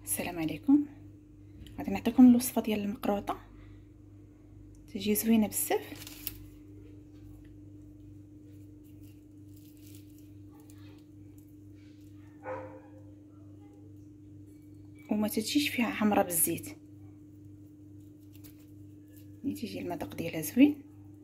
السلام عليكم. غادي نعطيكم الوصفه ديال المقروطه، تجي زوينه بزاف. وما تجيش فيها حمرة بالزيت، تيجي المذاق ديالها زوين.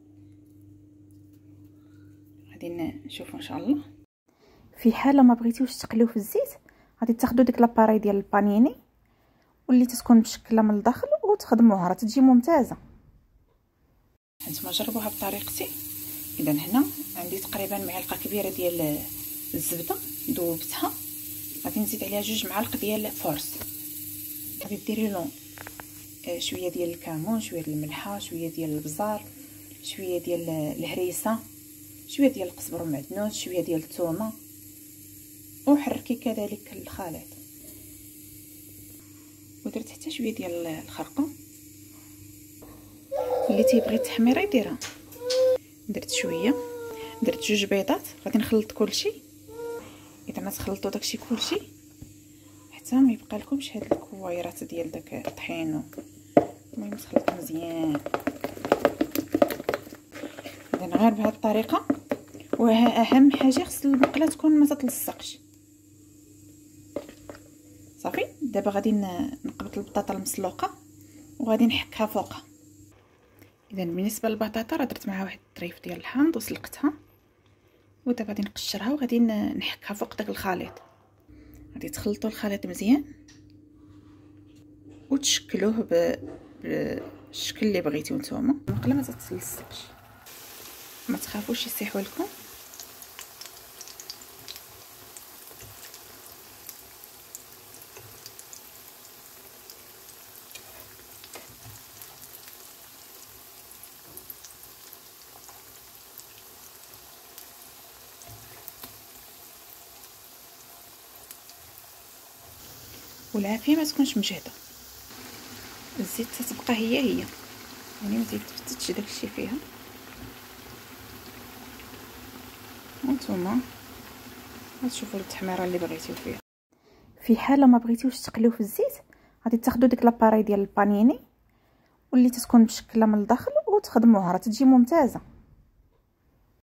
غادي نشوفوا ان شاء الله. في حاله ما بغيتيوش تقليو في الزيت، غادي تاخذوا ديك لاباري ديال البانيني واللي تكون مشكله من الداخل وتخدموها، راه تجي ممتازه. هانتوما جربوها بطريقتي. اذا هنا عندي تقريبا معلقه كبيره ديال الزبده ذوبتها، غادي نزيد عليها 2 معالق ديال فورس، غادي ديري له شويه ديال الكمون، شويه ديال الملحه، شويه ديال البزار، شويه ديال الهريسه، شويه ديال القزبر ومعدنوس، شويه ديال الثومه، وحركي كذلك الخليط. ودرت حتى شويه ديال الخرقوم، اللي تيبغي التحميره يديرها. درت شويه، درت 2 بيضات. غادي نخلط كلشي. اذا ما تخلطوا داكشي كلشي حتى ما يبقى لكمش هاد الكويرات ديال داك الطحين. المهم تخلطوا مزيان. اذا غير بهذه الطريقه. واهم حاجه خص المقله تكون ما تتلصقش. صافي. دابا غادي نقبط البطاطا المسلوقه وغادي نحكها فوقها. اذا بالنسبه للبطاطا راه درت معها واحد الطريف ديال الحامض وسلقتها، ودابا غادي نقشرها وغادي نحكها فوق داك الخليط. غادي تخلطوا الخليط مزيان وتشكلوه بالشكل اللي بغيتو نتوما. المقله ما تتلصقش، ما تخافوش يسيحوا لكم. والعافيه ما تكونش مجهده. الزيت تتبقى هي يعني ما تيتفتتش داكشي فيها. وانتوما غتشوفوا التحميره اللي بغيتيو فيها. في حاله ما بغيتيوش تقليو في الزيت، غادي تاخذوا ديك لاباري ديال البانيني واللي تكون مشكله من الداخل وتخدموها، راه تجي ممتازه.